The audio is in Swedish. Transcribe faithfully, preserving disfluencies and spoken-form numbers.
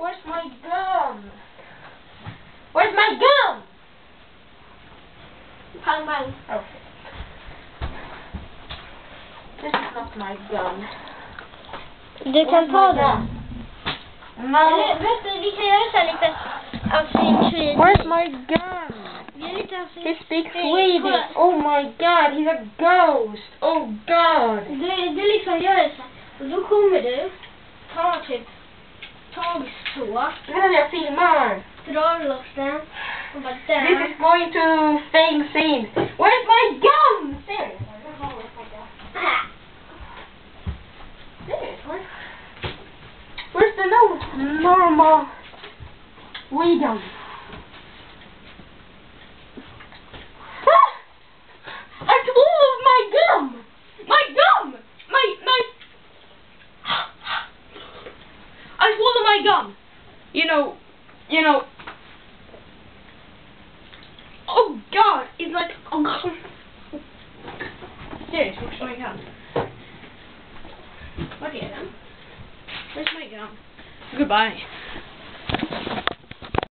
Where's my gum? Where's my gum? Pang bang. Okay. This is not my gum. Du kan ta den. No. Eller, vet du, vi kan göra så här lite asynchron. Where's my gum? Vi gör lite asynchron. He speaks Swedish. Oh my god, he's a ghost. Oh god. Du, du liksom gör det så här. Och då kommer du, tar typ tag så. Men jag filmar. Drar loss den. Och bara där. This is going to fame scene. Where's my gum? Seriously. Ah. Seriously? Where's the no normal weed gum? Ah! I swallowed my gum! My gum! My, my... I swallowed my gum! You know, you know... Oh god, it's like... Oh. Serious, where's my gum? What is it? Where's my gum? Goodbye.